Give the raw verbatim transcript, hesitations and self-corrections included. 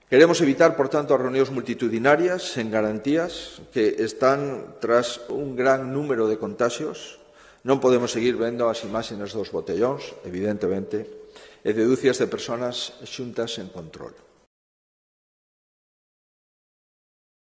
Queremos evitar, por tanto, as reunións multitudinarias sen garantías que están tras un gran número de contaxios. Non podemos seguir vendo as imaxes dos botellóns, evidentemente, e de dúcias de persoas xuntas sen control.